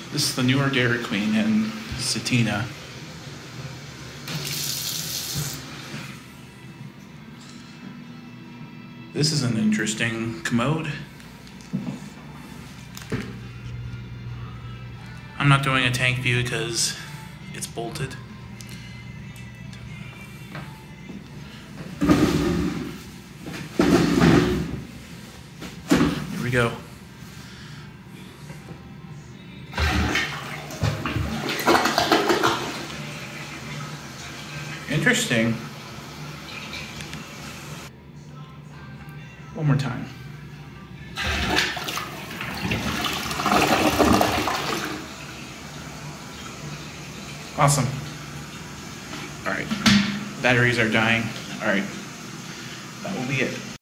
This is the newer Dairy Queen in Satina. This is an interesting commode. I'm not doing a tank view because it's bolted. Here we go. Interesting. One more time. Awesome. All right. Batteries are dying. All right. That will be it.